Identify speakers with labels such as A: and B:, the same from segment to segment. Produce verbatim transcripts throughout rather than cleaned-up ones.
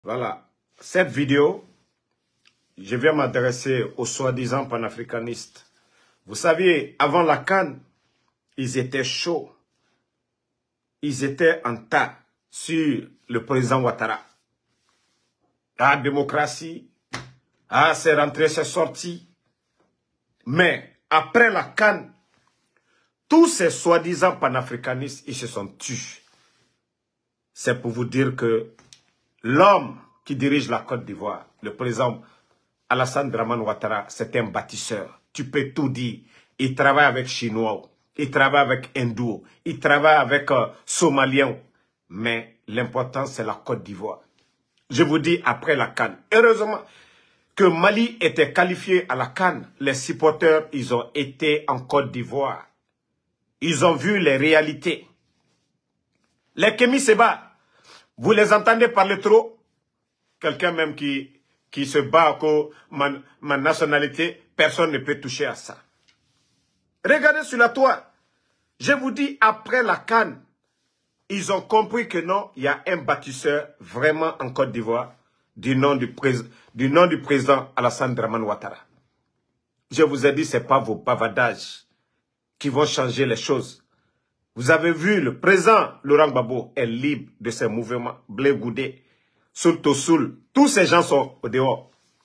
A: Voilà. Cette vidéo, je vais m'adresser aux soi-disant panafricanistes. Vous savez, avant la CAN, ils étaient chauds. Ils étaient en tas sur le président Ouattara. Ah, démocratie. Ah, c'est rentré, c'est sorti. Mais après la CAN, tous ces soi-disant panafricanistes, ils se sont tus. C'est pour vous dire que l'homme qui dirige la Côte d'Ivoire, le président Alassane Dramane Ouattara, c'est un bâtisseur. Tu peux tout dire. Il travaille avec Chinois, il travaille avec Hindous, il travaille avec euh, Somaliens. Mais l'important, c'est la Côte d'Ivoire. Je vous dis, après la CAN, heureusement que Mali était qualifié à la CAN, les supporters, ils ont été en Côte d'Ivoire. Ils ont vu les réalités. Les Kémi Seba, vous les entendez parler trop? Quelqu'un même qui, qui se bat pour ma, ma nationalité, personne ne peut toucher à ça. Regardez sur la toile. Je vous dis, après la CAN, ils ont compris que non, il y a un bâtisseur vraiment en Côte d'Ivoire du nom du, du nom du président Alassane Dramane Ouattara. Je vous ai dit, ce n'est pas vos bavardages qui vont changer les choses. Vous avez vu, le président Laurent Gbagbo est libre de ses mouvements. Blé Goudé, Soul Tosoul, tous ces gens sont au dehors.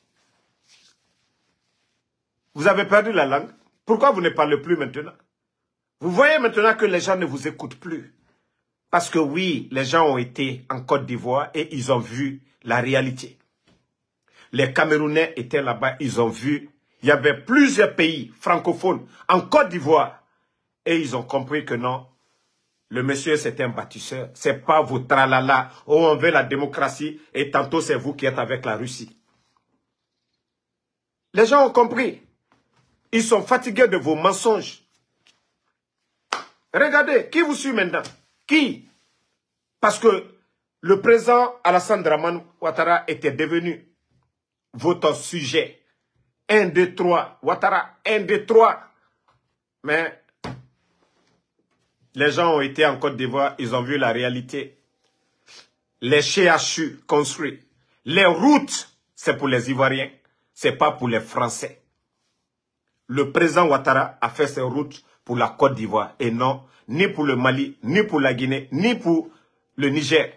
A: Vous avez perdu la langue. Pourquoi vous ne parlez plus maintenant? Vous voyez maintenant que les gens ne vous écoutent plus. Parce que oui, les gens ont été en Côte d'Ivoire et ils ont vu la réalité. Les Camerounais étaient là-bas, ils ont vu. Il y avait plusieurs pays francophones en Côte d'Ivoire. Et ils ont compris que non, le monsieur c'est un bâtisseur. C'est pas vos tralala. Oh, on veut la démocratie et tantôt c'est vous qui êtes avec la Russie. Les gens ont compris. Ils sont fatigués de vos mensonges. Regardez, qui vous suit maintenant? Qui? Parce que le président Alassane Dramane Ouattara était devenu votre sujet. Un, deux, trois. Ouattara, un, deux, trois. Mais les gens ont été en Côte d'Ivoire, ils ont vu la réalité. Les C H U construits. Les routes, c'est pour les Ivoiriens. Ce n'est pas pour les Français. Le président Ouattara a fait ses routes pour la Côte d'Ivoire et non, ni pour le Mali, ni pour la Guinée, ni pour le Niger.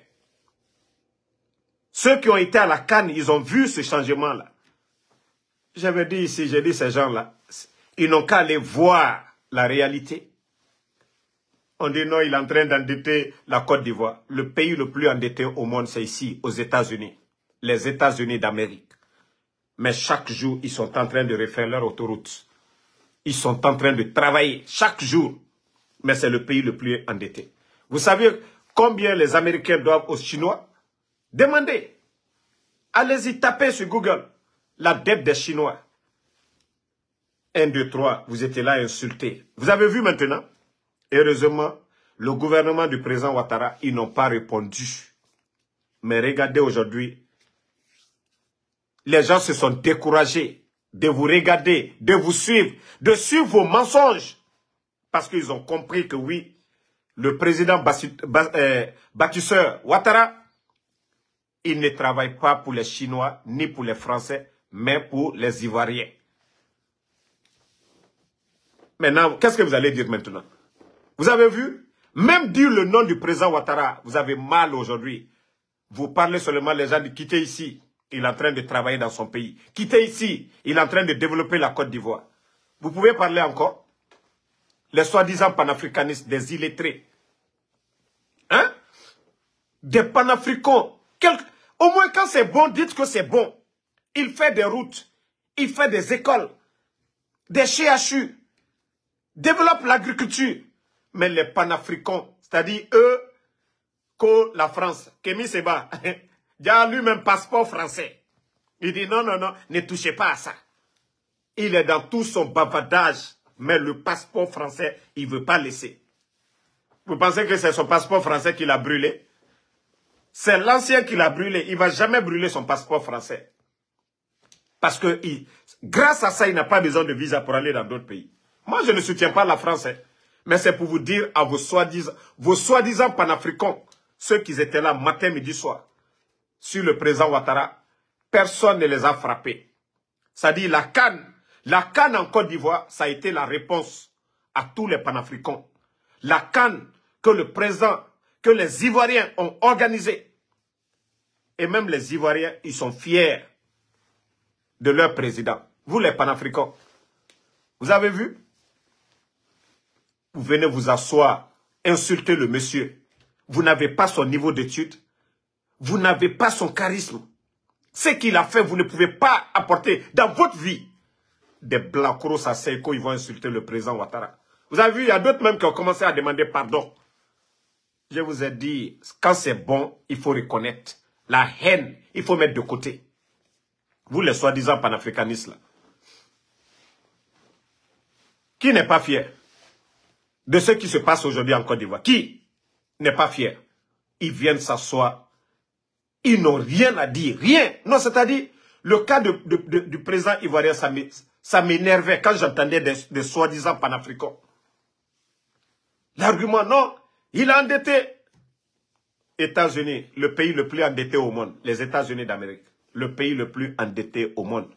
A: Ceux qui ont été à la CAN, ils ont vu ce changement-là. J'avais dit ici, j'ai dit ces gens-là, ils n'ont qu'à aller voir la réalité. On dit non, il est en train d'endetter la Côte d'Ivoire. Le pays le plus endetté au monde, c'est ici, aux États-Unis. Les États-Unis d'Amérique. Mais chaque jour, ils sont en train de refaire leur autoroute. Ils sont en train de travailler chaque jour. Mais c'est le pays le plus endetté. Vous savez combien les Américains doivent aux Chinois? Demandez. Allez-y, tapez sur Google. La dette des Chinois. Un, deux, trois, vous étiez là insultés. Vous avez vu maintenant? Heureusement, le gouvernement du président Ouattara, ils n'ont pas répondu. Mais regardez aujourd'hui, les gens se sont découragés de vous regarder, de vous suivre, de suivre vos mensonges. Parce qu'ils ont compris que oui, le président bâtisseur Ouattara, il ne travaille pas pour les Chinois ni pour les Français, mais pour les Ivoiriens. Maintenant, qu'est-ce que vous allez dire maintenant? Vous avez vu? Même dire le nom du président Ouattara, vous avez mal aujourd'hui. Vous parlez seulement les gens de quitter ici. Il est en train de travailler dans son pays. Quittez ici. Il est en train de développer la Côte d'Ivoire. Vous pouvez parler encore? Les soi-disant panafricanistes, des illettrés. Hein? Des panafricains. Quel... Au moins quand c'est bon, dites que c'est bon. Il fait des routes. Il fait des écoles. Des C H U. Développe l'agriculture. Mais les panafricains, c'est-à-dire eux, que la France, Kémi Seba, il a lui-même passeport français. Il dit non, non, non, ne touchez pas à ça. Il est dans tout son bavardage, mais le passeport français, il ne veut pas laisser. Vous pensez que c'est son passeport français qu'il a brûlé? C'est l'ancien qui l'a brûlé. Il ne va jamais brûler son passeport français. Parce que il, grâce à ça, il n'a pas besoin de visa pour aller dans d'autres pays. Moi, je ne soutiens pas la France, hein, mais c'est pour vous dire à vos soi-disant vos soi-disant panafricains, ceux qui étaient là matin, midi, soir. sur le président Ouattara, personne ne les a frappés. C'est-à-dire la canne, la canne en Côte d'Ivoire, ça a été la réponse à tous les panafricains. La canne que le président, que les Ivoiriens ont organisée. Et même les Ivoiriens, ils sont fiers de leur président. Vous les panafricains, vous avez vu? Vous venez vous asseoir, insulter le monsieur. Vous n'avez pas son niveau d'études. Vous n'avez pas son charisme. Ce qu'il a fait, vous ne pouvez pas apporter dans votre vie. Des blacros à Seiko, ils vont insulter le président Ouattara. Vous avez vu, il y a d'autres même qui ont commencé à demander pardon. Je vous ai dit, quand c'est bon, il faut reconnaître. La haine, il faut mettre de côté. Vous les soi-disant panafricanistes là. Qui n'est pas fier de ce qui se passe aujourd'hui en Côte d'Ivoire? Qui n'est pas fier? Ils viennent s'asseoir. Ils n'ont rien à dire. Rien. Non, c'est-à-dire, le cas de, de, de, du président ivoirien, ça m'énervait quand j'entendais des, des soi-disant panafricains. L'argument, non, il a endetté. États-Unis, le pays le plus endetté au monde. Les États-Unis d'Amérique, le pays le plus endetté au monde.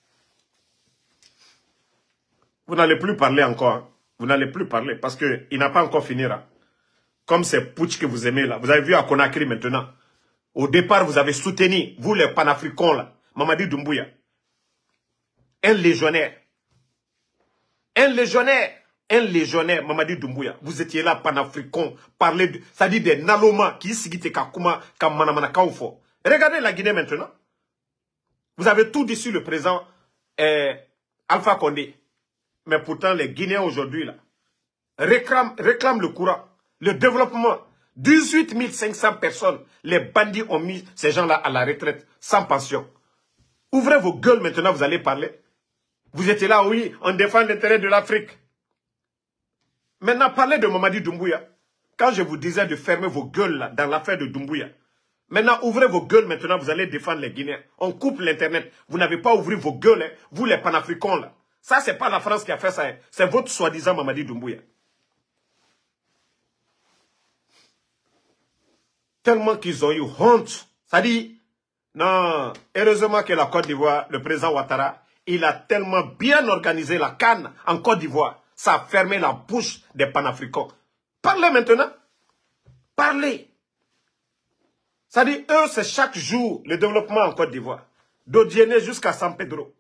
A: Vous n'allez plus parler encore. Hein. Vous n'allez plus parler parce qu'il n'a pas encore fini. Hein. Comme ces putsch que vous aimez là. Vous avez vu à Conakry maintenant. Au départ, vous avez soutenu, vous les panafricains là, Mamadi Doumbouya. Un légionnaire. Un légionnaire. Un légionnaire, Mamadi Doumbouya. Vous étiez là, panafricains, parler de, c'est-à-dire des Naloma qui sigite Kakuma, Kamanamana Kaufo. Regardez la Guinée maintenant. Vous avez tout dit sur le président euh, Alpha Condé. Mais pourtant, les Guinéens aujourd'hui là réclament, réclament le courant, le développement. dix-huit mille cinq cents personnes, les bandits ont mis ces gens-là à la retraite, sans pension. Ouvrez vos gueules maintenant, vous allez parler. Vous étiez là, oui, on défend l'intérêt de l'Afrique. Maintenant, parlez de Mamadi Doumbouya. Quand je vous disais de fermer vos gueules là, dans l'affaire de Doumbouya. Maintenant, ouvrez vos gueules maintenant, vous allez défendre les Guinéens. On coupe l'Internet. Vous n'avez pas ouvert vos gueules, hein, vous les panafricains là. Ça, c'est pas la France qui a fait ça. Hein. C'est votre soi-disant Mamadi Doumbouya. Tellement qu'ils ont eu honte. Ça dit, non, heureusement que la Côte d'Ivoire, le président Ouattara, il a tellement bien organisé la canne en Côte d'Ivoire. Ça a fermé la bouche des panafricains. Parlez maintenant. Parlez. Ça dit, eux, c'est chaque jour le développement en Côte d'Ivoire. D'Odiéné jusqu'à San Pedro.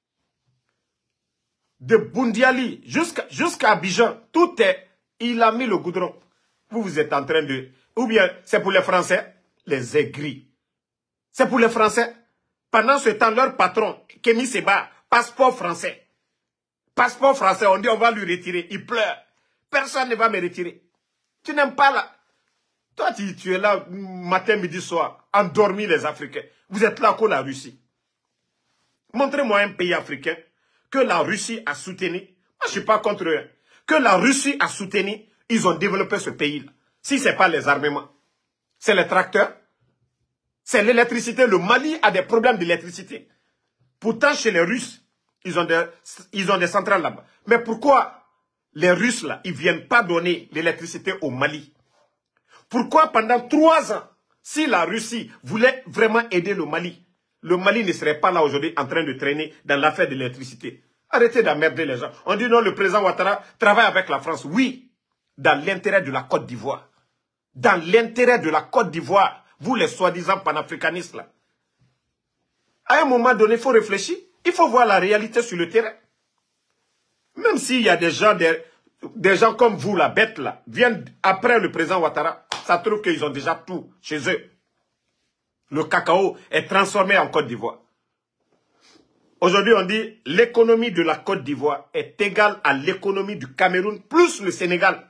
A: De Bundiali jusqu'à jusqu'à Abidjan. Tout est, il a mis le goudron. Vous, vous êtes en train de... Ou bien, c'est pour les Français, les aigris. C'est pour les Français. Pendant ce temps, leur patron, Kémy Seba, passeport français. Passeport français, on dit on va lui retirer. Il pleure. Personne ne va me retirer. Tu n'aimes pas là. Toi, tu, tu es là matin, midi, soir, endormi les Africains. Vous êtes là comme la Russie. Montrez-moi un pays africain que la Russie a soutenu. Moi, je ne suis pas contre eux. Que la Russie a soutenu, ils ont développé ce pays-là. Si ce n'est pas les armements, c'est les tracteurs, c'est l'électricité. Le Mali a des problèmes d'électricité. Pourtant, chez les Russes, ils ont des, ils ont des centrales là-bas. Mais pourquoi les Russes, là, ils ne viennent pas donner l'électricité au Mali? Pourquoi pendant trois ans, si la Russie voulait vraiment aider le Mali, le Mali ne serait pas là aujourd'hui en train de traîner dans l'affaire de l'électricité? Arrêtez d'emmerder les gens. On dit non, le président Ouattara travaille avec la France. Oui, dans l'intérêt de la Côte d'Ivoire. Dans l'intérêt de la Côte d'Ivoire, vous les soi-disant panafricanistes là. À un moment donné, il faut réfléchir. Il faut voir la réalité sur le terrain. Même s'il y a des gens, des, des gens comme vous, la bête là, viennent après le président Ouattara, ça trouve qu'ils ont déjà tout chez eux. Le cacao est transformé en Côte d'Ivoire. Aujourd'hui, on dit l'économie de la Côte d'Ivoire est égale à l'économie du Cameroun plus le Sénégal.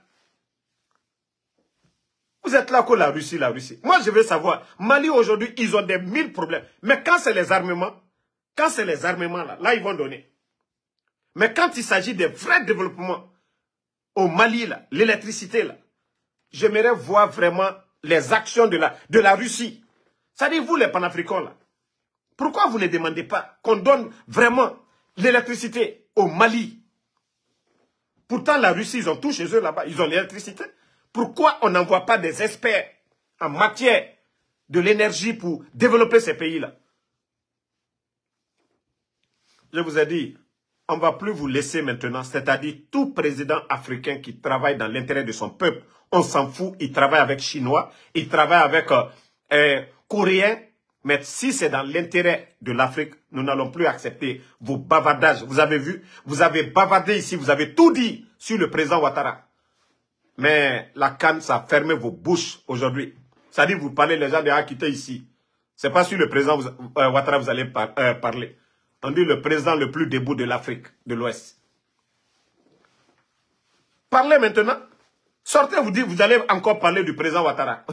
A: Vous êtes là que la Russie, la Russie. Moi, je veux savoir, Mali aujourd'hui, ils ont des mille problèmes. Mais quand c'est les armements, quand c'est les armements là, là, ils vont donner. Mais quand il s'agit des vrais développements au Mali, là, l'électricité, là, j'aimerais voir vraiment les actions de la, de la Russie. Ça dit, vous, les panafricains, là, pourquoi vous ne demandez pas qu'on donne vraiment l'électricité au Mali? Pourtant, la Russie, ils ont tout chez eux là-bas. Ils ont l'électricité. Pourquoi on n'envoie pas des experts en matière de l'énergie pour développer ces pays-là. Je vous ai dit, on ne va plus vous laisser maintenant, c'est-à-dire tout président africain qui travaille dans l'intérêt de son peuple, on s'en fout, il travaille avec Chinois, il travaille avec euh, euh, Coréens, mais si c'est dans l'intérêt de l'Afrique, nous n'allons plus accepter vos bavardages. Vous avez vu, vous avez bavardé ici, vous avez tout dit sur le président Ouattara. Mais la C A N, ça a fermé vos bouches aujourd'hui. C'est-à-dire, vous parlez les gens de Akité ici. Ce n'est pas sur le président euh, Ouattara vous allez par, euh, parler. On dit le président le plus debout de l'Afrique de l'Ouest. Parlez maintenant. Sortez, vous dites, vous allez encore parler du président Ouattara.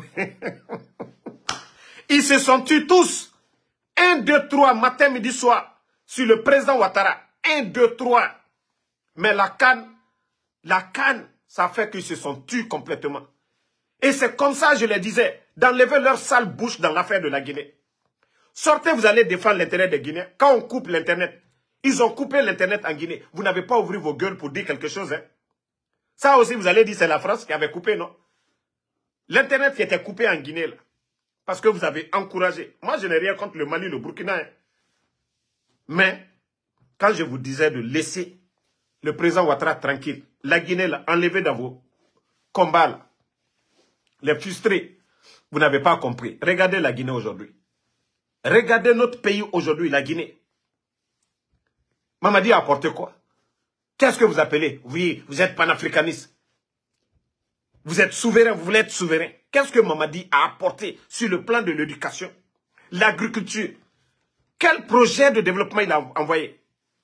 A: Ils se sont tués tous. Un, deux, trois, matin, midi, soir, sur le président Ouattara. Un, deux, trois. Mais la C A N, la C A N, ça fait qu'ils se sont tués complètement. Et c'est comme ça, je le disais, d'enlever leur sale bouche dans l'affaire de la Guinée. Sortez, vous allez défendre l'intérêt des Guinéens. Quand on coupe l'Internet, ils ont coupé l'Internet en Guinée. Vous n'avez pas ouvert vos gueules pour dire quelque chose. Hein? Ça aussi, vous allez dire, c'est la France qui avait coupé, non? L'Internet qui était coupé en Guinée, là. Parce que vous avez encouragé. Moi, je n'ai rien contre le Mali, le Burkina. Hein? Mais, quand je vous disais de laisser le président Ouattara tranquille, la Guinée, là, enlevée dans vos combats, là, les frustrés, vous n'avez pas compris. Regardez la Guinée aujourd'hui. Regardez notre pays aujourd'hui, la Guinée. Mamadi a apporté quoi? Qu'est-ce que vous appelez? Oui, vous êtes panafricaniste. Vous êtes souverain, vous voulez être souverain. Qu'est-ce que Mamadi a apporté sur le plan de l'éducation, l'agriculture? Quel projet de développement il a envoyé?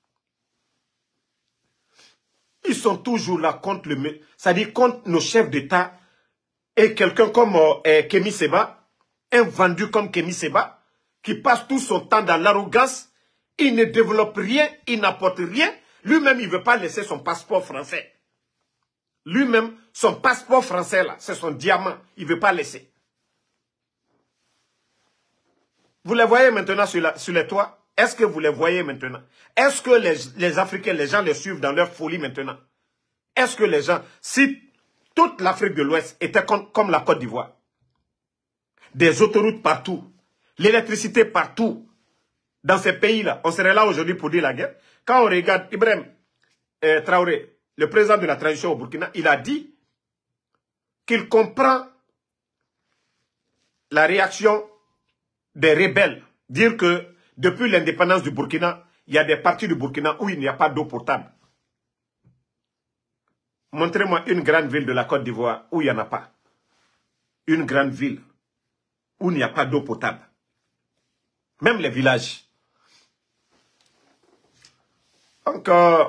A: Ils sont toujours là contre le, c'est-à-dire contre nos chefs d'État et quelqu'un comme euh, Kémy Séba, un vendu comme Kémy Séba, qui passe tout son temps dans l'arrogance, il ne développe rien, il n'apporte rien. Lui-même, il ne veut pas laisser son passeport français. Lui-même, son passeport français, là, c'est son diamant. Il ne veut pas laisser. Vous les voyez maintenant sur, la, sur les toits? Est-ce que vous les voyez maintenant? Est-ce que les, les Africains, les gens les suivent dans leur folie maintenant? Est-ce que les gens, si toute l'Afrique de l'Ouest était comme, comme la Côte d'Ivoire, des autoroutes partout, l'électricité partout, dans ces pays-là, on serait là aujourd'hui pour dire la guerre. Quand on regarde Ibrahim euh, Traoré, le président de la transition au Burkina, il a dit qu'il comprend la réaction des rebelles. Dire que depuis l'indépendance du Burkina, il y a des parties du Burkina où il n'y a pas d'eau potable. Montrez-moi une grande ville de la Côte d'Ivoire où il n'y en a pas. Une grande ville où il n'y a pas d'eau potable. Même les villages. Donc, euh,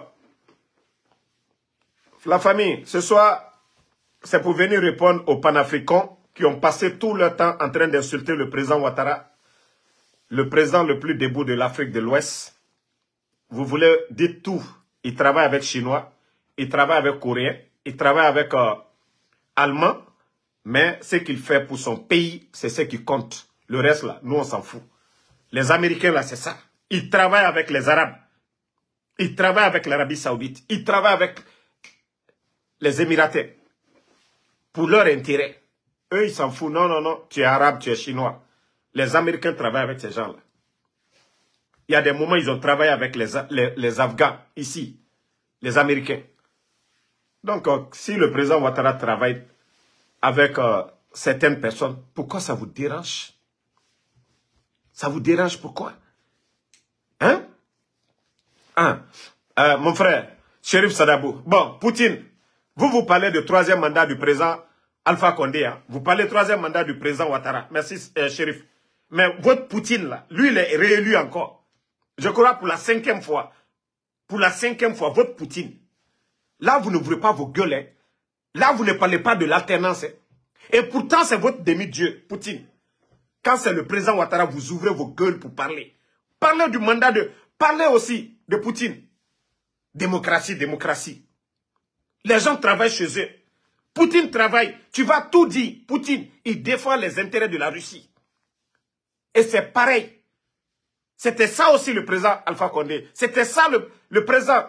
A: la famille, ce soir, c'est pour venir répondre aux panafricains qui ont passé tout leur temps en train d'insulter le président Ouattara, le président le plus debout de l'Afrique de l'Ouest. Vous voulez dire tout. Il travaille avec Chinois, il travaille avec Coréens, il travaille avec euh, Allemands, mais ce qu'il fait pour son pays, c'est ce qui compte. Le reste, là, nous, on s'en fout. Les Américains, là, c'est ça. Ils travaillent avec les Arabes. Ils travaillent avec l'Arabie Saoudite. Ils travaillent avec les Émiratais. Pour leur intérêt. Eux, ils s'en foutent. Non, non, non. Tu es arabe, tu es chinois. Les Américains travaillent avec ces gens-là. Il y a des moments, ils ont travaillé avec les, les, les Afghans, ici. Les Américains. Donc, euh, si le président Ouattara travaille avec euh, certaines personnes, pourquoi ça vous dérange? Ça vous dérange pourquoi? Hein? Ah, euh, mon frère, Chérif Sadabou. Bon, Poutine, vous vous parlez de troisième mandat du président Alpha Condé. Hein? Vous parlez de troisième mandat du président Ouattara. Merci, euh, Chérif. Mais votre Poutine, là, lui, il est réélu encore. Je crois pour la cinquième fois. Pour la cinquième fois, votre Poutine. Là, vous ne voulez pas vos gueules. Hein? Là, vous ne parlez pas de l'alternance. Hein? Et pourtant, c'est votre demi-dieu, Poutine. Quand c'est le président Ouattara, vous ouvrez vos gueules pour parler. Parlez du mandat de... Parlez aussi de Poutine. Démocratie, démocratie. Les gens travaillent chez eux. Poutine travaille. Tu vas tout dire. Poutine, il défend les intérêts de la Russie. Et c'est pareil. C'était ça aussi le président Alpha Condé. C'était ça le, le président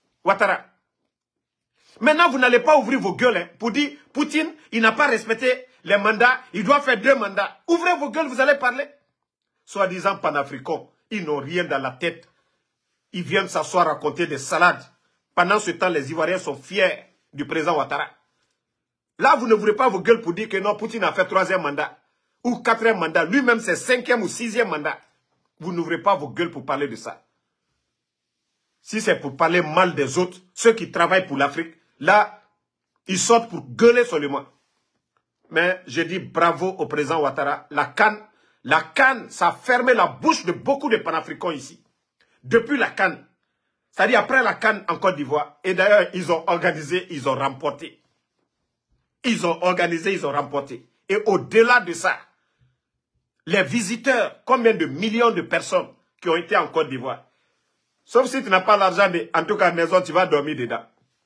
A: Ouattara. Maintenant, vous n'allez pas ouvrir vos gueules hein, pour dire Poutine, il n'a pas respecté Les mandats, il doit faire deux mandats. Ouvrez vos gueules, vous allez parler. Soi-disant panafricains, ils n'ont rien dans la tête. Ils viennent s'asseoir raconter des salades. Pendant ce temps, les Ivoiriens sont fiers du président Ouattara. Là, vous ne voulez pas vos gueules pour dire que non, Poutine a fait troisième mandat. Ou quatrième mandat. Lui-même, c'est cinquième ou sixième mandat. Vous n'ouvrez pas vos gueules pour parler de ça. Si c'est pour parler mal des autres, ceux qui travaillent pour l'Afrique, là, ils sortent pour gueuler seulement. Mais je dis bravo au président Ouattara. La canne, la canne, ça a fermé la bouche de beaucoup de panafricains ici. Depuis la canne. C'est-à-dire après la canne en Côte d'Ivoire. Et d'ailleurs, ils ont organisé, ils ont remporté. Ils ont organisé, ils ont remporté. Et au-delà de ça, les visiteurs, combien de millions de personnes qui ont été en Côte d'Ivoire. Sauf si tu n'as pas l'argent, mais en tout cas, maison, tu vas dormir dedans.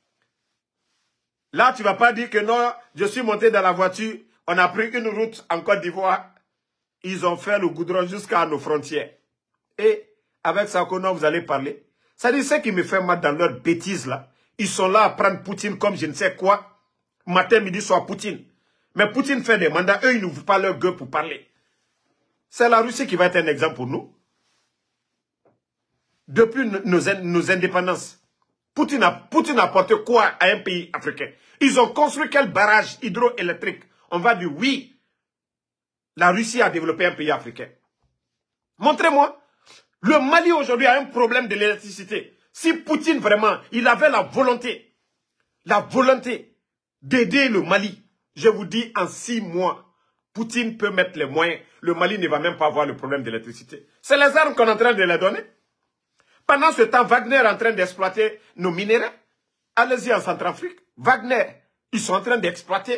A: Là, tu ne vas pas dire que non, je suis monté dans la voiture, on a pris une route en Côte d'Ivoire, ils ont fait le goudron jusqu'à nos frontières. Et avec ça, non, vous allez parler. Ça dit, ce qui me fait mal dans leur bêtise là, ils sont là à prendre Poutine comme je ne sais quoi, matin, midi, soir, Poutine. Mais Poutine fait des mandats, eux, ils n'ouvrent pas leur gueule pour parler. C'est la Russie qui va être un exemple pour nous. Depuis nos, nos indépendances, Poutine a, Poutine a apporté quoi à un pays africain? Ils ont construit quel barrage hydroélectrique? On va dire oui, la Russie a développé un pays africain. Montrez-moi. Le Mali aujourd'hui a un problème de l'électricité. Si Poutine vraiment, il avait la volonté, la volonté d'aider le Mali, je vous dis en six mois, Poutine peut mettre les moyens. Le Mali ne va même pas avoir le problème de l'électricité. C'est les armes qu'on est en train de les donner. Pendant ce temps, Wagner est en train d'exploiter nos minéraux. Allez-y en Centrafrique. Wagner, ils sont en train d'exploiter.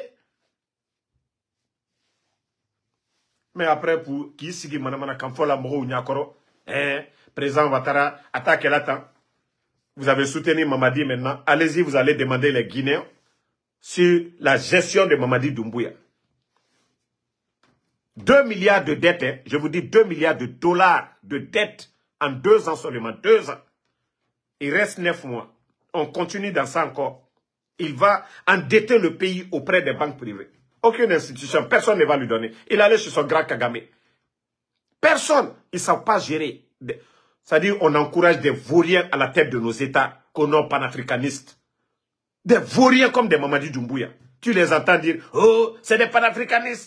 A: Mais après, pour qui sigi manamana kamfola moro nyakoro, eh, président Ouattara, attaque l'attend. Vous avez soutenu Mamadi maintenant. Allez-y, vous allez demander les Guinéens sur la gestion de Mamadi Doumbouya. deux milliards de dettes, hein, je vous dis deux milliards de dollars de dettes en deux ans seulement, deux ans. Il reste neuf mois. On continue dans ça encore. Il va endetter le pays auprès des banques privées. Aucune institution, personne ne va lui donner. Il allait chez son grand Kagame. Personne, ils ne savent pas gérer. C'est-à-dire, on encourage des vauriens à la tête de nos États, qu'on est panafricanistes. Des vauriens comme des Mamadi Doumbouya. Tu les entends dire, oh, c'est des panafricanistes.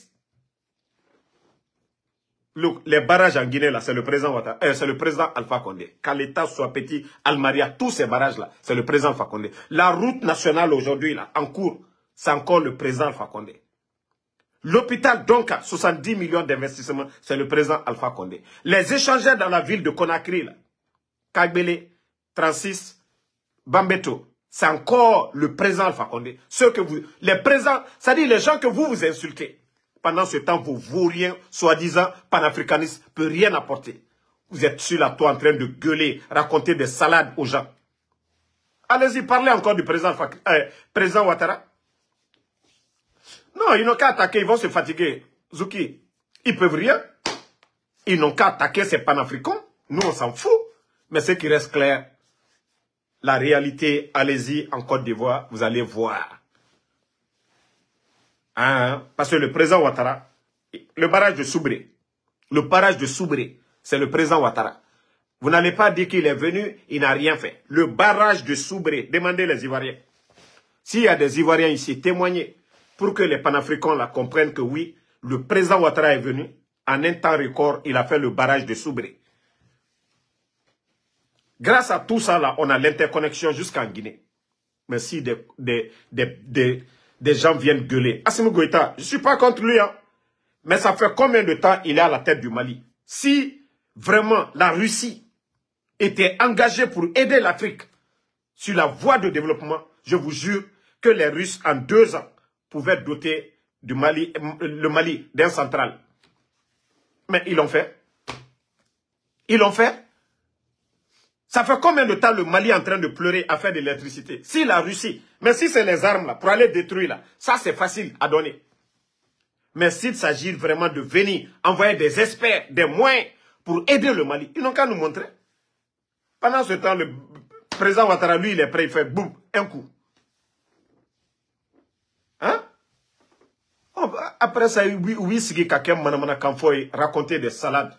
A: Look, les barrages en Guinée, là, c'est le président Ouattara, euh, c'est le président Alpha Condé. Qu'à l'État soit petit, Almaria, tous ces barrages-là, c'est le président Alpha Condé. La route nationale aujourd'hui, là, en cours, c'est encore le président Alpha Condé. L'hôpital Donka, soixante-dix millions d'investissements, c'est le président Alpha Condé. Les échangeurs dans la ville de Conakry, là, Kagbele, trente-six, Bambeto, c'est encore le président Alpha Condé. Ceux que vous, les présents, c'est-à-dire les gens que vous vous insultez. Pendant ce temps, vos vauriens, soi-disant panafricanistes, ne peuvent rien apporter. Vous êtes sur la toile en train de gueuler, raconter des salades aux gens. Allez-y, parlez encore du président, euh, président Ouattara. Non, ils n'ont qu'à attaquer, ils vont se fatiguer. Zouki, ils ne peuvent rien. Ils n'ont qu'à attaquer ces panafricains. Nous, on s'en fout. Mais ce qui reste clair, la réalité, allez-y en Côte d'Ivoire, vous allez voir. Hein, parce que le président Ouattara, le barrage de Soubré, le barrage de Soubré, c'est le président Ouattara. Vous n'allez pas dire qu'il est venu, il n'a rien fait. Le barrage de Soubré, demandez les Ivoiriens. S'il y a des Ivoiriens ici, témoignez pour que les panafricains la comprennent que oui, le président Ouattara est venu, en un temps record, il a fait le barrage de Soubré. Grâce à tout ça, là, on a l'interconnexion jusqu'en Guinée. Mais si des, des, des, des, des gens viennent gueuler. Assimi Goïta, je ne suis pas contre lui, hein. Mais ça fait combien de temps il est à la tête du Mali? Si vraiment la Russie était engagée pour aider l'Afrique sur la voie de développement, je vous jure que les Russes, en deux ans, pouvaient doter du Mali, le Mali d'un central. Mais ils l'ont fait. Ils l'ont fait. Ça fait combien de temps le Mali est en train de pleurer à faire de l'électricité? Si la Russie, mais si c'est les armes là, pour aller détruire là, ça c'est facile à donner. Mais s'il s'agit vraiment de venir envoyer des experts, des moyens pour aider le Mali, ils n'ont qu'à nous montrer. Pendant ce temps, le président Ouattara, lui, il est prêt, il fait boum, un coup. Hein? Oh, après ça, oui, oui, c'est quelqu'un qui raconter des salades.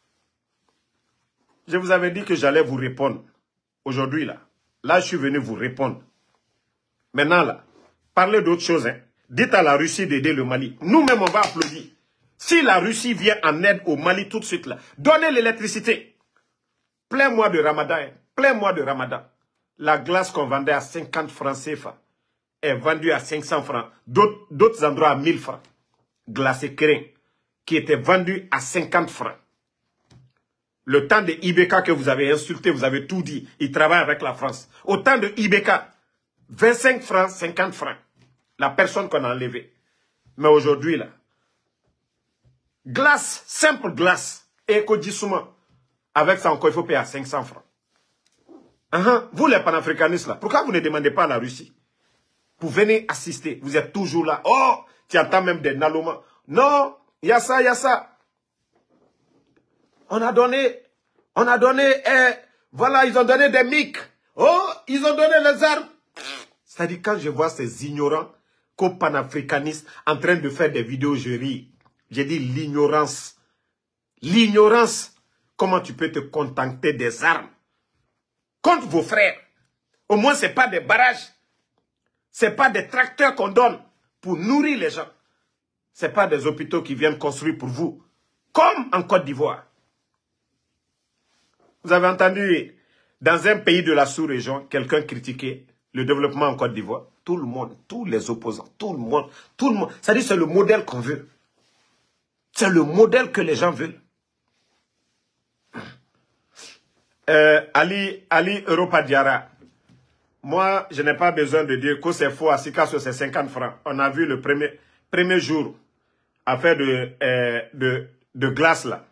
A: Je vous avais dit que j'allais vous répondre. Aujourd'hui, là. Là, je suis venu vous répondre. Maintenant, là, parlez d'autre chose. Hein. Dites à la Russie d'aider le Mali. Nous-mêmes, on va applaudir. Si la Russie vient en aide au Mali tout de suite, là, donnez l'électricité. Plein mois de Ramadan. Hein. Plein mois de Ramadan. La glace qu'on vendait à cinquante francs C F A est vendue à cinq cents francs. D'autres endroits à mille francs. Glace crin, qui était vendue à cinquante francs. Le temps de Ibeka que vous avez insulté, vous avez tout dit. Il travaille avec la France. Au temps de Ibeka, vingt-cinq francs, cinquante francs. La personne qu'on a enlevée. Mais aujourd'hui, là, glace, simple glace, éco-dissoument, avec ça encore, il faut payer à cinq cents francs. Uh -huh. Vous, les panafricanistes, là, pourquoi vous ne demandez pas à la Russie pour venir assister? Vous êtes toujours là. Oh, tu entends même des nalomans. Non, il y a ça, il y a ça. On a donné, on a donné, eh, voilà, ils ont donné des mics. Oh, ils ont donné les armes. C'est-à-dire, quand je vois ces ignorants, co-panafricanistes, en train de faire des vidéos, je ris. J'ai dit l'ignorance. L'ignorance. Comment tu peux te contenter des armes contre vos frères? Au moins, ce n'est pas des barrages. Ce n'est pas des tracteurs qu'on donne pour nourrir les gens. Ce n'est pas des hôpitaux qui viennent construire pour vous. Comme en Côte d'Ivoire. Vous avez entendu, dans un pays de la sous-région, quelqu'un critiquer le développement en Côte d'Ivoire. Tout le monde, tous les opposants, tout le monde, tout le monde. C'est-à-dire c'est le modèle qu'on veut. C'est le modèle que les gens veulent. Euh, Ali, Ali Europa Diara. Moi, je n'ai pas besoin de dire que c'est faux. À Sikasso, c'est cinquante francs. On a vu le premier, premier jour, affaire de, euh, de, de glace là.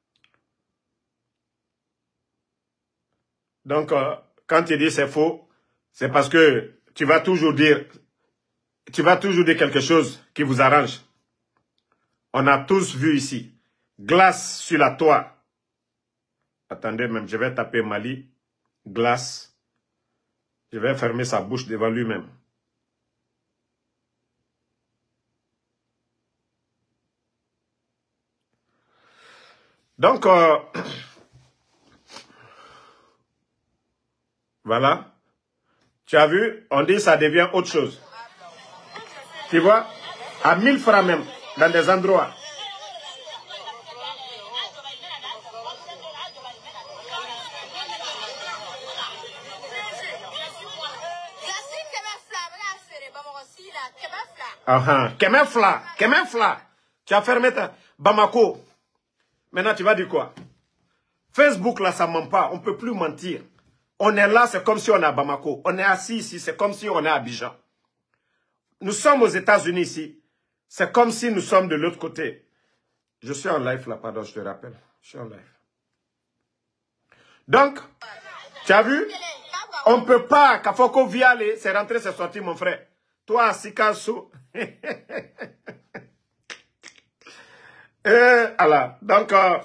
A: Donc, euh, quand tu dis c'est faux, c'est parce que tu vas toujours dire, tu vas toujours dire quelque chose qui vous arrange. On a tous vu ici, glace sur la toit. Attendez même, je vais taper Mali, glace. Je vais fermer sa bouche devant lui-même. Donc, euh, voilà. Tu as vu, on dit que ça devient autre chose. Tu vois, à mille francs même, dans des endroits. Ah, Kemefla, Kemefla. Tu as fermé ta Bamako. Maintenant, tu vas dire quoi? Facebook, là, ça ne ment pas. On ne peut plus mentir. On est là, c'est comme si on est à Bamako. On est assis ici, c'est comme si on est à Abidjan. Nous sommes aux États-Unis ici. C'est comme si nous sommes de l'autre côté. Je suis en live là, pardon, je te rappelle. Je suis en live. Donc, tu as vu? On ne peut pas. Kafoko Viale, c'est rentré, c'est sorti, mon frère. Toi, Sikasso. Et voilà. Donc, euh,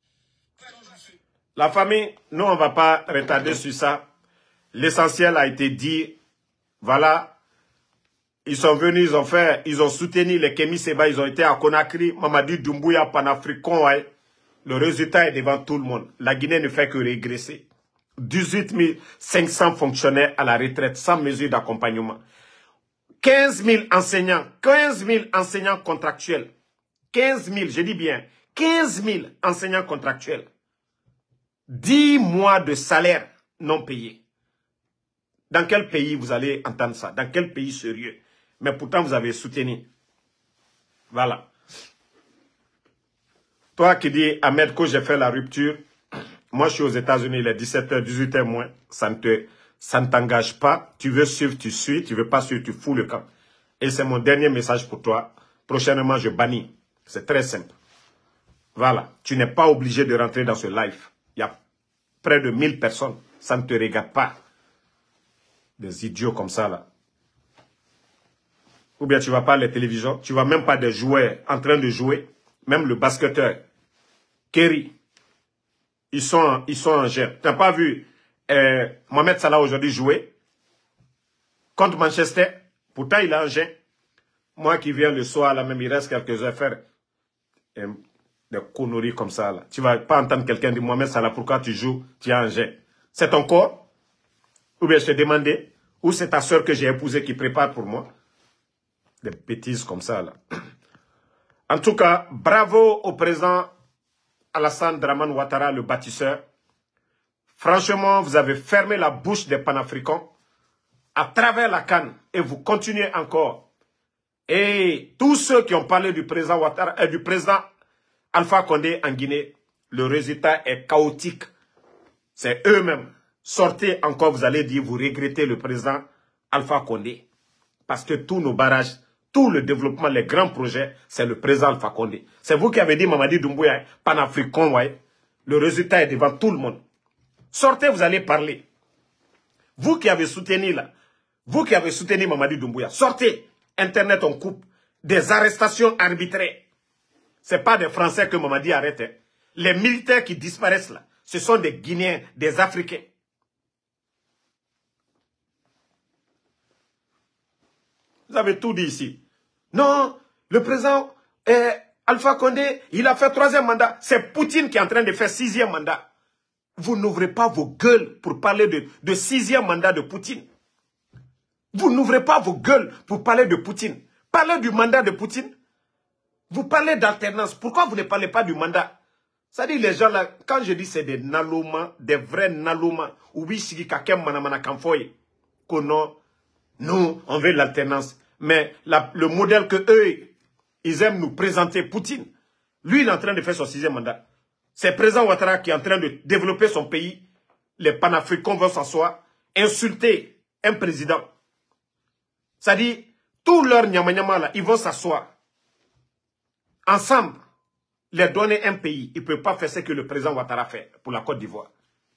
A: la famille, nous, on ne va pas retarder sur ça. L'essentiel a été dit. Voilà. Ils sont venus, ils ont fait, ils ont soutenu les Kémi Seba, ils ont été à Conakry, Mamadi Doumbouya, Panafricain. Ouais. Le résultat est devant tout le monde. La Guinée ne fait que régresser. dix-huit mille cinq cents fonctionnaires à la retraite sans mesure d'accompagnement. quinze mille enseignants, quinze mille enseignants contractuels. quinze mille, je dis bien, quinze mille enseignants contractuels. dix mois de salaire non payé. Dans quel pays vous allez entendre ça? Dans quel pays sérieux? Mais pourtant, vous avez soutenu. Voilà. Toi qui dis, Ahmed, que j'ai fait la rupture, moi je suis aux États-Unis, il est dix-sept heures, dix-huit heures moins, ça ne te... Ça ne t'engage pas. Tu veux suivre, tu suis. Tu veux pas suivre, tu fous le camp. Et c'est mon dernier message pour toi. Prochainement, je bannis. C'est très simple. Voilà. Tu n'es pas obligé de rentrer dans ce live. Il y a près de mille personnes. Ça ne te regarde pas. Des idiots comme ça, là. Ou bien tu ne vas pas à la télévision. Tu ne vois même pas des joueurs en train de jouer. Même le basketteur. Kerry. Ils sont, ils sont en gel. Tu n'as pas vu... Euh, Mohamed Salah aujourd'hui joué contre Manchester. Pourtant, il a un gain. Moi qui viens le soir, là même, il reste quelques heures à faire et, des conneries comme ça. Là. Tu ne vas pas entendre quelqu'un dire, Mohamed Salah, pourquoi tu joues, tu as un jet. C'est ton corps? Ou bien je t'ai demandé, ou c'est ta soeur que j'ai épousée qui prépare pour moi? Des bêtises comme ça, là. En tout cas, bravo au président Alassane Dramane Ouattara, le bâtisseur. Franchement, vous avez fermé la bouche des panafricains à travers la canne et vous continuez encore. Et tous ceux qui ont parlé du président Ouattara, euh, du président Alpha Condé en Guinée, le résultat est chaotique. C'est eux-mêmes. Sortez encore, vous allez dire, vous regrettez le président Alpha Condé. Parce que tous nos barrages, tout le développement, les grands projets, c'est le président Alpha Condé. C'est vous qui avez dit, Mamadi Doumbouya, panafricain, ouais. Le résultat est devant tout le monde. Sortez, vous allez parler. Vous qui avez soutenu là, vous qui avez soutenu Mamadi Doumbouya, sortez. Internet, on coupe. Des arrestations arbitraires. Ce n'est pas des Français que Mamadi arrête. Hein. Les militaires qui disparaissent là, ce sont des Guinéens, des Africains. Vous avez tout dit ici. Non, le président eh, Alpha Condé, il a fait troisième mandat. C'est Poutine qui est en train de faire sixième mandat. Vous n'ouvrez pas vos gueules pour parler de, de sixième mandat de Poutine. Vous n'ouvrez pas vos gueules pour parler de Poutine. Parlez du mandat de Poutine. Vous parlez d'alternance. Pourquoi vous ne parlez pas du mandat? Ça dit les gens là, quand je dis c'est des nalomas, des vrais nalomas, ou oui, kakem manamana kamfoye, que non, nous, on veut l'alternance. Mais la, le modèle que eux, ils aiment nous présenter, Poutine, lui, il est en train de faire son sixième mandat. C'est le président Ouattara qui est en train de développer son pays. Les panafricains vont s'asseoir, insulter un président. Ça dit, tous leurs nyama là, ils vont s'asseoir. Ensemble, les donner un pays. Ils ne peuvent pas faire ce que le président Ouattara fait pour la Côte d'Ivoire.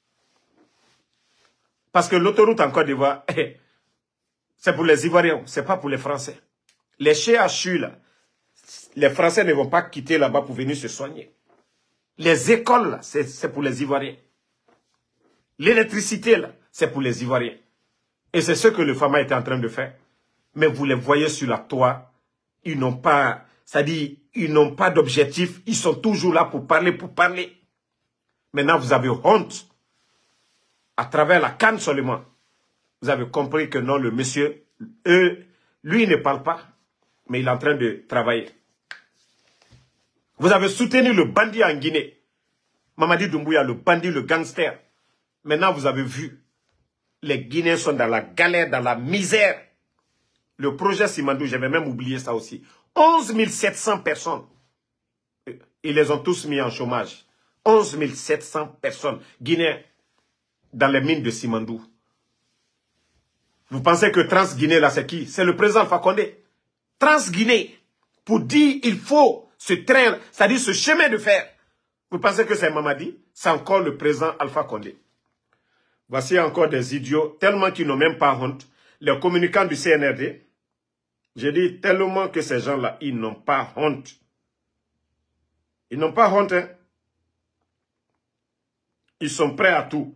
A: Parce que l'autoroute en Côte d'Ivoire, c'est pour les Ivoiriens, ce n'est pas pour les Français. Les C H U, là, les Français ne vont pas quitter là-bas pour venir se soigner. Les écoles, c'est pour les Ivoiriens. L'électricité, là, c'est pour les Ivoiriens. Et c'est ce que le F A M A était en train de faire. Mais vous les voyez sur la toile, ils n'ont pas, c'est-à-dire, ils n'ont pas d'objectif, ils sont toujours là pour parler, pour parler. Maintenant, vous avez honte. À travers la canne seulement, vous avez compris que non, le monsieur, eux, lui, il ne parle pas, mais il est en train de travailler. Vous avez soutenu le bandit en Guinée. Mamadi Doumbouya, le bandit, le gangster. Maintenant, vous avez vu, les Guinéens sont dans la galère, dans la misère. Le projet Simandou, j'avais même oublié ça aussi. onze mille sept cents personnes. Ils les ont tous mis en chômage. onze mille sept cents personnes Guinéens dans les mines de Simandou. Vous pensez que Trans-Guinée, là, c'est qui? C'est le président Alpha Condé. Trans-Guinée, pour dire il faut ce train, c'est-à-dire ce chemin de fer. Vous pensez que c'est Mamadi? C'est encore le président Alpha Condé. Voici encore des idiots, tellement qu'ils n'ont même pas honte. Les communicants du C N R D, j'ai dit tellement que ces gens-là, ils n'ont pas honte. Ils n'ont pas honte. Hein? Ils sont prêts à tout.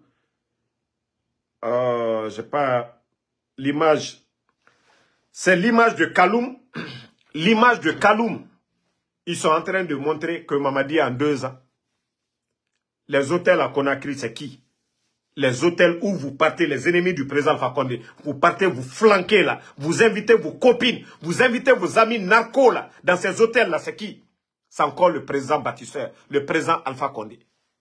A: Euh, je n'ai pas l'image. C'est l'image de Kaloum. L'image de Kaloum. Ils sont en train de montrer que Mamadi a en deux ans. Les hôtels à Conakry, c'est qui? Les hôtels où vous partez, les ennemis du président Alpha Condé, vous partez, vous flanquez là, vous invitez vos copines, vous invitez vos amis narcos là, dans ces hôtels là, c'est qui? C'est encore le président bâtisseur, le président Alpha Condé.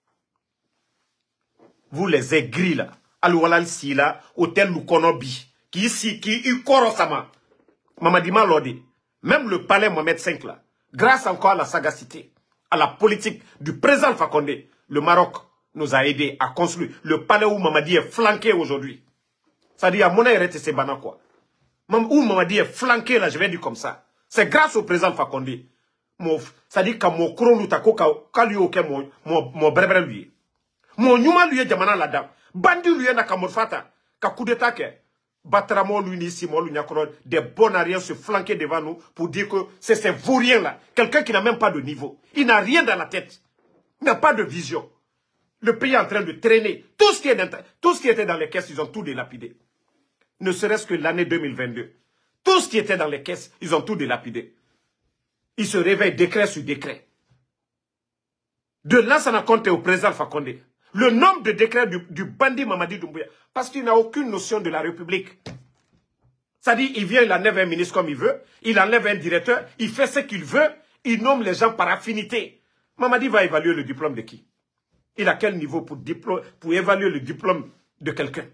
A: Vous les aigris là, Aloualal Sila, hôtel Lukonobi, qui ici, qui Ukoro Sama, Mamadi Malodi, même le palais Mohamed cinq là, grâce encore à la sagacité, à la politique du président Alpha Condé, le Maroc nous a aidé à construire le palais où Mamadi est flanqué aujourd'hui. Ça dit à mon aïe c'est bana quoi. Où Mamadi est flanqué là, je vais dire comme ça. C'est grâce au président Alpha Condé. Ça dit qu'à mon kronu tako ka lui auquel mon mon brebre lui. Mon nyuma lui est jamana là-dedans. Bandi lui est na kamorfata. Ka coup d'état ke. Batramo lui ni si lui nyakoro des bonariens se flanquer devant nous pour dire que c'est ces vauriens là. Quelqu'un qui n'a même pas de niveau. Il n'a rien dans la tête. Il n'a pas de vision. Le pays est en train de traîner. Tout ce qui, est dans, tout ce qui était dans les caisses, ils ont tout délapidé. Ne serait-ce que l'année deux mille vingt-deux. Tout ce qui était dans les caisses, ils ont tout dilapidé. Ils se réveillent décret sur décret. De Lansana Conté au président Alpha Condé. Le nombre de décrets du, du bandit Mamadi Doumbouya. Parce qu'il n'a aucune notion de la République. C'est-à-dire, il vient, il enlève un ministre comme il veut. Il enlève un directeur. Il fait ce qu'il veut. Il nomme les gens par affinité. Mamadi va évaluer le diplôme de qui? Il a quel niveau pour, diplôme, pour évaluer le diplôme de quelqu'un?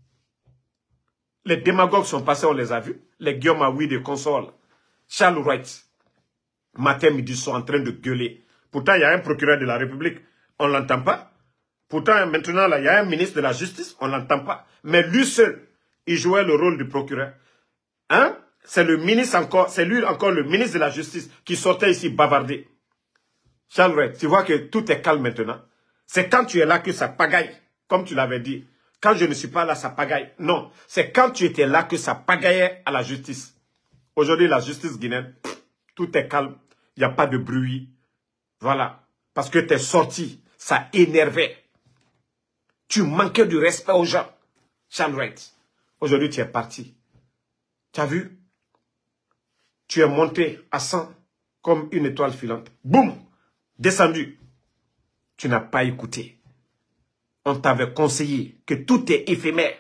A: Les démagogues sont passés, on les a vus. Les Guillaume Aoui de console. Charles Wright. Matin, midi, sont en train de gueuler. Pourtant, il y a un procureur de la République. On ne l'entend pas. Pourtant, maintenant, là, il y a un ministre de la Justice. On ne l'entend pas. Mais lui seul, il jouait le rôle du procureur. Hein? C'est le ministre encore, c'est lui encore le ministre de la Justice qui sortait ici bavarder. Charles Wright, tu vois que tout est calme maintenant. C'est quand tu es là que ça pagaille, comme tu l'avais dit. Quand je ne suis pas là, ça pagaille. Non, c'est quand tu étais là que ça pagaillait à la justice. Aujourd'hui, la justice guinéenne, tout est calme. Il n'y a pas de bruit. Voilà. Parce que tu es sorti, ça énervait. Tu manquais du respect aux gens. Charles Wright, aujourd'hui, tu es parti. Tu as vu? Tu es monté à cent comme une étoile filante. Boum! Descendu. Tu n'as pas écouté. On t'avait conseillé que tout est éphémère.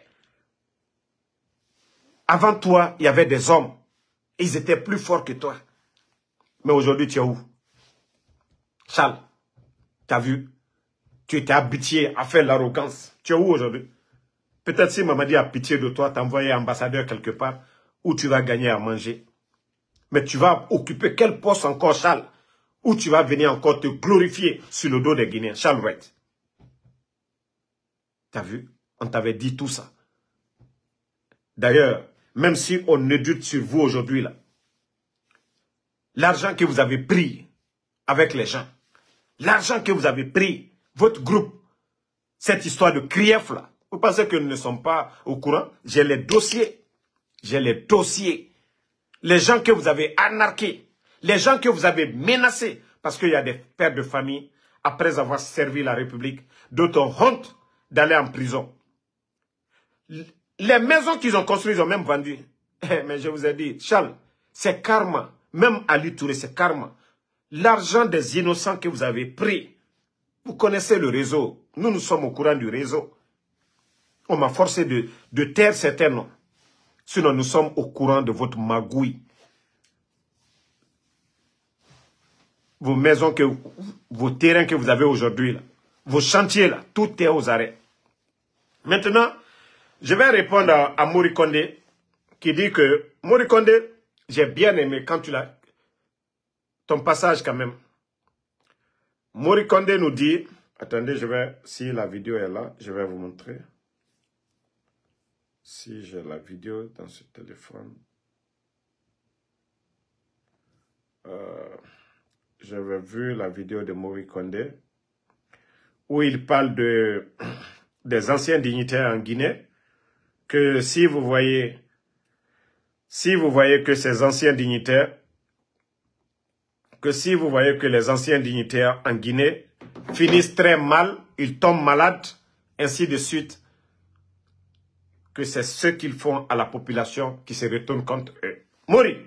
A: Avant toi, il y avait des hommes. Ils étaient plus forts que toi. Mais aujourd'hui, tu es où? Charles, tu as vu? Tu étais habitué à faire l'arrogance. Tu es où aujourd'hui? Peut-être si Mamadi a pitié de toi, t'envoyer ambassadeur quelque part où tu vas gagner à manger. Mais tu vas occuper quel poste encore, Charles? Où tu vas venir encore te glorifier sur le dos des Guinéens. Charles Wright. T'as vu? On t'avait dit tout ça. D'ailleurs, même si on ne doute sur vous aujourd'hui, là, l'argent que vous avez pris avec les gens, l'argent que vous avez pris, votre groupe, cette histoire de Krief, là, vous pensez que nous ne sommes pas au courant? J'ai les dossiers. J'ai les dossiers. Les gens que vous avez anarqués, les gens que vous avez menacés, parce qu'il y a des pères de famille, après avoir servi la République, d'autres ont honte d'aller en prison. Les maisons qu'ils ont construites, ils ont même vendu. Mais je vous ai dit, Charles, c'est karma. Même Ali Touré, c'est karma. L'argent des innocents que vous avez pris, vous connaissez le réseau. Nous, nous sommes au courant du réseau. On m'a forcé de, de taire certains noms. Sinon, nous sommes au courant de votre magouille. Vos maisons, que, vos terrains que vous avez aujourd'hui, vos chantiers, là, tout est aux arrêts. Maintenant, je vais répondre à, à Mori Condé, qui dit que, Mori Condé, j'ai bien aimé quand tu l'as, ton passage quand même. Mori Condé nous dit, attendez, je vais, si la vidéo est là, je vais vous montrer. Si j'ai la vidéo dans ce téléphone. Euh, J'avais vu la vidéo de Mori Condé où il parle de, des anciens dignitaires en Guinée, que si vous voyez, si vous voyez que ces anciens dignitaires, que si vous voyez que les anciens dignitaires en Guinée finissent très mal, ils tombent malades, ainsi de suite, que c'est ce qu'ils font à la population qui se retourne contre eux. Mori,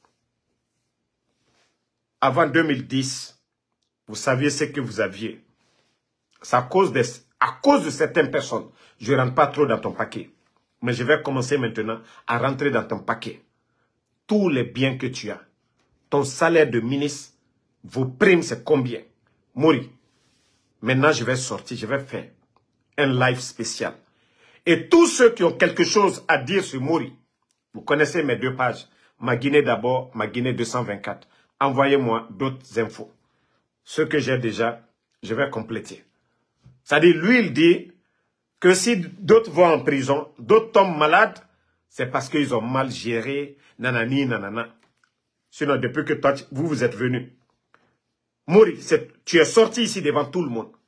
A: avant deux mille dix, vous saviez ce que vous aviez. C'est à cause de, à cause de certaines personnes. Je ne rentre pas trop dans ton paquet. Mais je vais commencer maintenant à rentrer dans ton paquet. Tous les biens que tu as. Ton salaire de ministre, vos primes, c'est combien? Mori, maintenant je vais sortir, je vais faire un live spécial. Et tous ceux qui ont quelque chose à dire sur Mori, vous connaissez mes deux pages. Ma Guinée d'abord, ma Guinée deux cent vingt-quatre. Envoyez-moi d'autres infos. Ce que j'ai déjà, je vais compléter. C'est-à-dire, lui, il dit que si d'autres vont en prison, d'autres tombent malades, c'est parce qu'ils ont mal géré, nanani, nanana. Sinon, depuis que toi, vous, vous êtes venu. Mori, tu es sorti ici devant tout le monde.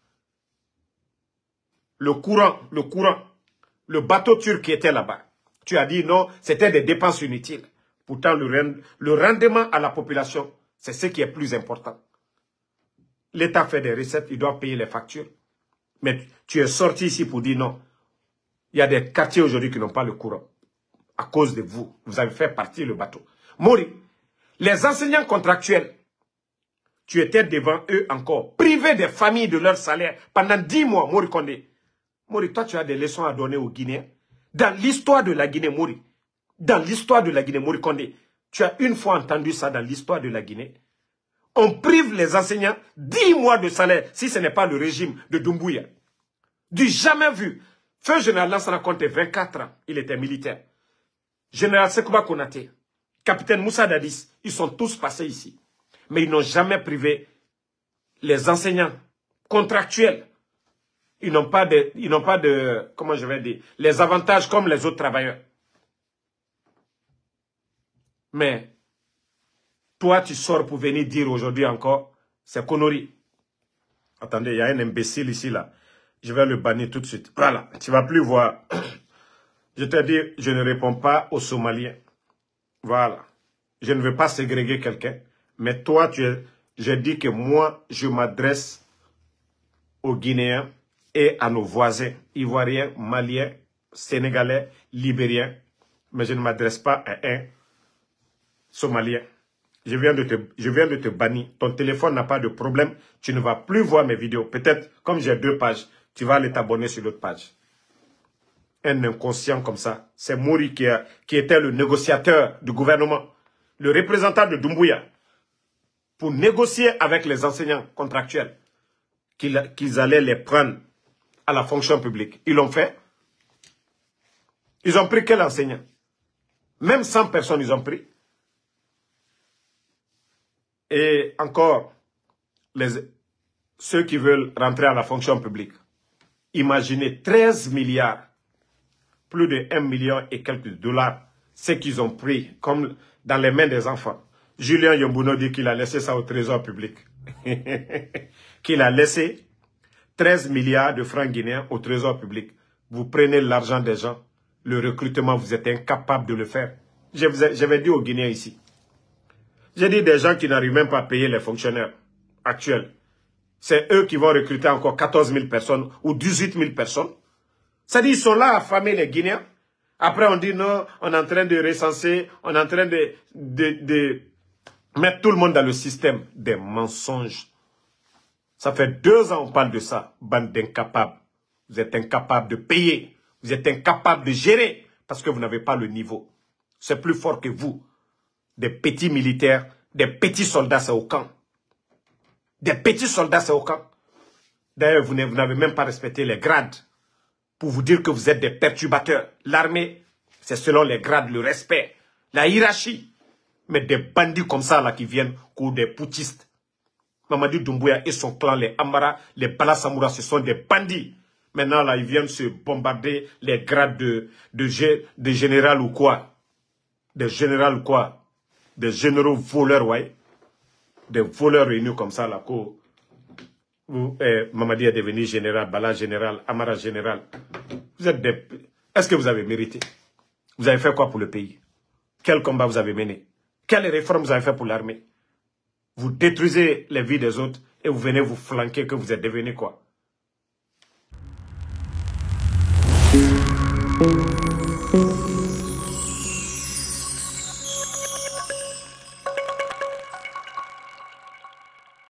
A: Le courant, le courant, le bateau turc qui était là-bas. Tu as dit non, c'était des dépenses inutiles. Pourtant, le, le rendement à la population, c'est ce qui est plus important. L'État fait des recettes, il doit payer les factures. Mais tu es sorti ici pour dire non. Il y a des quartiers aujourd'hui qui n'ont pas le courant. à cause de vous. Vous avez fait partir le bateau. Mori, les enseignants contractuels, tu étais devant eux encore, privés des familles de leur salaire pendant dix mois, Mori Kondé. Mori, toi, tu as des leçons à donner aux Guinéens. Dans l'histoire de la Guinée, Mori, dans l'histoire de la Guinée, Mori Kondé, tu as une fois entendu ça dans l'histoire de la Guinée. On prive les enseignants dix mois de salaire, si ce n'est pas le régime de Doumbouya. Du jamais vu. Feu général Lansana Conté, vingt-quatre ans, il était militaire. Général Sekouba Konaté, capitaine Moussa Dadis, ils sont tous passés ici. Mais ils n'ont jamais privé les enseignants contractuels. Ils n'ont pas de, ils n'ont pas de, comment je vais dire, les avantages comme les autres travailleurs. Mais, toi, tu sors pour venir dire aujourd'hui encore, c'est connerie. Attendez, il y a un imbécile ici, là. Je vais le bannir tout de suite. Voilà, tu ne vas plus voir. Je te dis, je ne réponds pas aux Somaliens. Voilà. Je ne veux pas ségréguer quelqu'un. Mais toi, tu es, j'ai dit que moi, je m'adresse aux Guinéens et à nos voisins, Ivoiriens, Maliens, Sénégalais, Libériens. Mais je ne m'adresse pas à un Somalien. Je viens de te, je viens de te bannir. Ton téléphone n'a pas de problème. Tu ne vas plus voir mes vidéos. Peut-être, comme j'ai deux pages, tu vas aller t'abonner sur l'autre page. Un inconscient comme ça. C'est Mori qui, a, qui était le négociateur du gouvernement. Le représentant de Doumbouya. Pour négocier avec les enseignants contractuels. Qu'ils qu'ils allaient les prendre à la fonction publique. Ils l'ont fait. Ils ont pris quel enseignant? Même cent personnes, ils ont pris. Et encore, les, ceux qui veulent rentrer à la fonction publique. Imaginez treize milliards, plus de un million et quelques dollars, ce qu'ils ont pris comme dans les mains des enfants. Julien Yombuno dit qu'il a laissé ça au trésor public. Qu'il a laissé treize milliards de francs guinéens au trésor public. Vous prenez l'argent des gens, le recrutement, vous êtes incapable de le faire. J'avais dit aux Guinéens ici. J'ai dit des gens qui n'arrivent même pas à payer les fonctionnaires actuels. C'est eux qui vont recruter encore quatorze mille personnes ou dix-huit mille personnes. C'est-à-dire qu'ils sont là à affamer les Guinéens. Après on dit non, on est en train de recenser, on est en train de, de, de mettre tout le monde dans le système. Des mensonges. Ça fait deux ans qu'on parle de ça, bande d'incapables. Vous êtes incapables de payer. Vous êtes incapables de gérer parce que vous n'avez pas le niveau. C'est plus fort que vous. Des petits militaires, des petits soldats, c'est au camp. Des petits soldats, c'est au camp. D'ailleurs, vous n'avez même pas respecté les grades pour vous dire que vous êtes des perturbateurs. L'armée, c'est selon les grades, le respect, la hiérarchie. Mais des bandits comme ça, là, qui viennent, ou des putschistes. Mamadi Doumbouya et son clan, les Amara, les Balasamoura, ce sont des bandits. Maintenant, là, ils viennent se bombarder les grades de, de, de général ou quoi. Des généraux ou quoi. Des généraux voleurs, ouais. Des voleurs réunis comme ça, là. Où, eh, Mamadi est devenu général, Bala général, Amara général. Vous êtes des... Est-ce que vous avez mérité? Vous avez fait quoi pour le pays? Quel combat vous avez mené? Quelles réformes vous avez fait pour l'armée? Vous détruisez les vies des autres et vous venez vous flanquer que vous êtes devenu quoi?